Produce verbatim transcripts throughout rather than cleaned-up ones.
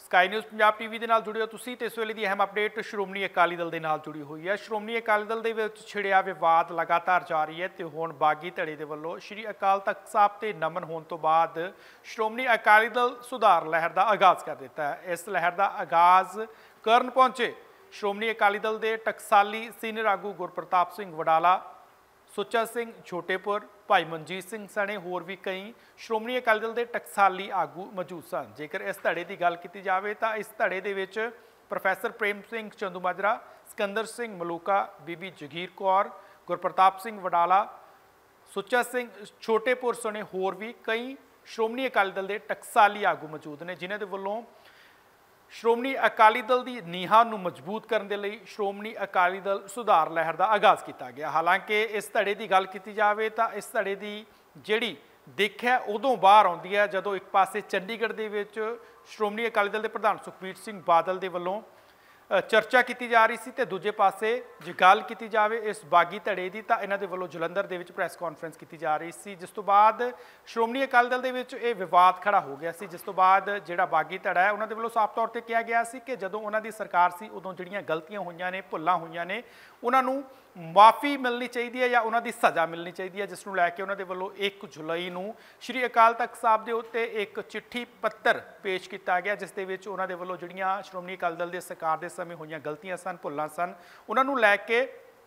Sky news Punjab TV ਦੇ ਨਾਲ ਜੁੜੇ ਹੋ ਤੁਸੀਂ ਤੇ ਇਸ ਵੇਲੇ ਦੀ ਅਹਿਮ ਅਪਡੇਟ ਸ਼੍ਰੋਮਣੀ ਅਕਾਲੀ ਦਲ ਦੇ ਨਾਲ ਜੁੜੀ ਹੋਈ ਹੈ। ਸ਼੍ਰੋਮਣੀ ਅਕਾਲੀ ਦਲ ਦੇ ਵਿੱਚ ਛਿੜਿਆ ਵਿਵਾਦ ਲਗਾਤਾਰ ਜਾਰੀ ਹੈ ਤੇ ਹੁਣ ਬਾਗੀ ਧੜੇ ਦੇ ਵੱਲੋਂ ਸ਼੍ਰੀ ਅਕਾਲ ਤਖਤ ਸਾਹਿਬ ਤੇ ਨਮਨ ਹੋਣ ਤੋਂ ਬਾਅਦ ਸ਼੍ਰੋਮਣੀ ਅਕਾਲੀ ਦਲ ਸੁਧਾਰ ਲਹਿਰ ਦਾ ਆਗਾਜ਼ ਕਰ ਦਿੱਤਾ ਹੈ। ਇਸ ਲਹਿਰ ਦਾ ਆਗਾਜ਼ ਕਰਨ ਪਹੁੰਚੇ ਸ਼੍ਰੋਮਣੀ ਅਕਾਲੀ ਦਲ ਦੇ ਟਕਸਾਲੀ ਸੀਨੀਅਰ ਆਗੂ ਗੁਰਪ੍ਰਤਾਪ ਸਿੰਘ ਵਡਾਲਾ, ਸੁੱਚਾ ਸਿੰਘ ਛੋਟੇपुर, भाई मनजीत सिंह सने होर भी कई श्रोमणी अकाली दल के टकसाली आगू मौजूद सन। जेकर इस धड़े की गल की जाए तो इस धड़े के विच प्रोफैसर प्रेम सिंह चंदूमाजरा, सिकंदर सिंह मलूका, बीबी जगीर कौर, गुरप्रताप सिंह वडाला, सुच्चा सिंह छोटेपुर सने होर भी कई श्रोमणी अकाली दल के टकसाली आगू मौजूद ने, जिन्हां दे वल्लों श्रोमणी अकाली दल की नीहां नूं मजबूत करने के लिए श्रोमणी अकाली दल सुधार लहर का आगाज़ किया गया। हालांकि इस धड़े की गल की जाए तो इस धड़े की जिहड़ी दिख है उदों बाहर आउंदी है जदों एक पासे चंडीगढ़ दे विच श्रोमणी अकाली दल के प्रधान सुखबीर सिंह बादल के वलों चर्चा की जा रही सी ते दूजे पासे जे गल की जाए इस बागी धड़े की तो इन्हां दे वलों जलंधर दे विच प्रैस कॉन्फ्रेंस की जा रही सी, जिस तो बाद श्रोमणी अकाली दल दे विच ये विवाद खड़ा हो गया सी। जिस तो बाद जिहड़ा बागी धड़ा है उन्हां दे वलों साफ तौर पर कहा गया सी कि जदों उन्हां दी सरकार सी उदों जिहड़ियां गलतियां होईयां ने, भुल्लां होईयां ने, उन्हां नूं माफ़ी मिलनी चाहिए है या उन्हां दी सज़ा मिलनी चाहिए है, जिसनूं लैके उन्हां दे वल्लों एक जुलाई नूं श्री अकाल तख्त साहब दे उत्ते एक चिट्ठी पत्र पेश किया गया, जिस दे विच उन्हां दे वल्लों जिहड़ियां श्रोमणी अकाली दल दे सरकार दे समय होईयां गलतियां सन, भुल्लां सन, उन्हां नूं लैके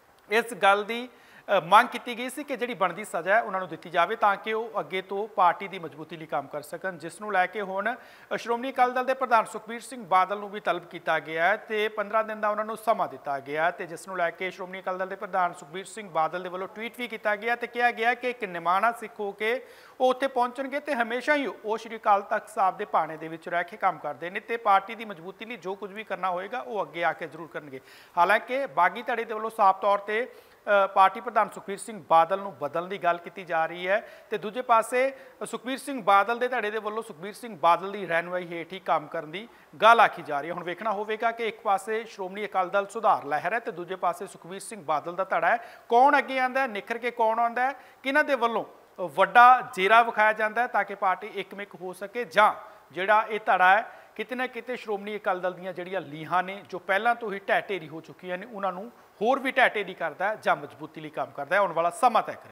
इस गल दी ਮੰਗ ਕੀਤੀ ਗਈ ਸੀ कि जिहड़ी ਬਣਦੀ सज़ा है उन्होंने ਦਿੱਤੀ ਜਾਵੇ ਤਾਂ कि वो अगे तो पार्टी की मजबूती ਲਈ काम कर सकन, जिस ਨੂੰ ਲੈ ਕੇ ਹੁਣ ਸ਼੍ਰੋਮਣੀ ਅਕਾਲੀ ਦਲ ਦੇ ਪ੍ਰਧਾਨ ਸੁਖਬੀਰ ਸਿੰਘ ਬਾਦਲ ਨੂੰ ਵੀ ਤਲਬ ਕੀਤਾ ਗਿਆ ਹੈ ਤੇ पंद्रह दिन ਦਾ ਉਹਨਾਂ ਨੂੰ ਸਮਾਂ ਦਿੱਤਾ ਗਿਆ ਤੇ ਜਿਸ ਨੂੰ ਲੈ ਕੇ ਸ਼੍ਰੋਮਣੀ ਅਕਾਲੀ ਦਲ ਦੇ ਪ੍ਰਧਾਨ ਸੁਖਬੀਰ ਸਿੰਘ ਬਾਦਲ ਦੇ ਵੱਲੋਂ ਟਵੀਟ ਵੀ ਕੀਤਾ ਗਿਆ ਤੇ ਕਿਹਾ ਗਿਆ ਕਿ ਇੱਕ ਨਿਮਾਣਾ ਸਿੱਖ ਹੋ ਕੇ ਉਹ ਉੱਥੇ ਪਹੁੰਚਣਗੇ ਤੇ ਹਮੇਸ਼ਾ ਹੀ ਉਹ ਸ਼੍ਰੀ ਅਕਾਲ ਤਖਤ ਸਾਹਿਬ ਦੇ ਭਾਣੇ ਦੇ ਵਿੱਚ ਰਹਿ ਕੇ ਕੰਮ ਕਰਦੇ ਨੇ ਤੇ ਪਾਰਟੀ ਦੀ ਮਜ਼ਬੂਤੀ ਲਈ ਜੋ ਕੁਝ ਵੀ ਕਰਨਾ ਹੋਏਗਾ ਉਹ ਅੱਗੇ ਆ ਕੇ ਜ਼ਰੂਰ ਕਰਨਗੇ। ਹਾਲਾਂਕਿ ਬਾਗੀ ਧੜੇ ਦੇ ਵੱਲੋਂ ਸਾਫ਼ ਤੌਰ ਤੇ पार्टी प्रधान सुखबीर सिंह बादल नूं बदलण दी गल की जा रही है तो दूजे पासे सुखबीर सिंह बादल के धड़े के वलों सुखबीर सिंह बादल की रहनुमाई हेठ ही काम करने की गल आखी जा रही है। हुण वेखना होवेगा कि एक पासे श्रोमणी अकाली दल सुधार लहर है तो दूजे पासे सुखबीर सिंह बादल का धड़ा है, कौन अगे आंदा है, निखर के कौन आंदा है, किन्हां दे वलों वड्डा जेरा विखाया जाता है ताकि पार्टी एकमिक हो सके जां जिहड़ा ये धड़ा है किते ना किते श्रोमणी अकाली दल दीयां जिहड़ियां लीहां ने जो पहलां तो ही ढह ढेरी हो चुकीआं ने उन्हां नूं होर भी ढह ढेरी करदा है जां मजबूती लई काम करदा है। आउण वाला समां तय करे।